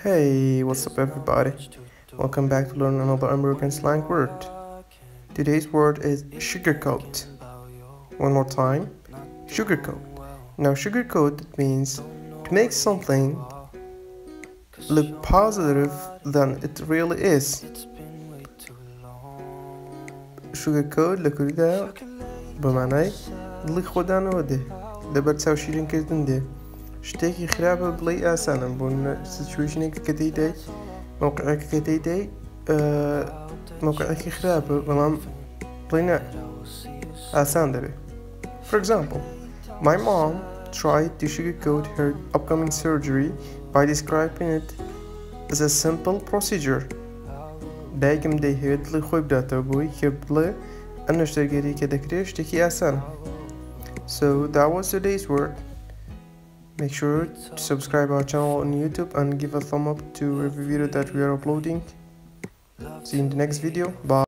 Hey, what's up everybody? Welcome back to learn another American slang word. Today's word is sugarcoat. One more time, sugarcoat. Now sugarcoat means to make something look positive than it really is. Sugarcoat لەکوریدا بەمانای دڵی خۆدانەوە دێ لەبەرچاو شیرینکردن دێ شتێکی خراپە بڵێی ئاسانە بۆ سیچویشنێکە کە دەیدەی موقعەکە کە دەیدەی موقعەکی خراپە بەڵام بڵێی نا ئاسان دەبێ. For example, my mom tried to sugarcoat her upcoming surgery by describing it as a simple procedure. دایکم دەیهیەویست دڵی خۆی بداتەوە بۆی کە بڵێ ئەم نەشتەرگەریەیی کە دەکرێ شتێکی ئاسانە. So that was today's word. Make sure to subscribe our channel on YouTube and give a thumb up to every video that we are uploading. See you in the next video. Bye.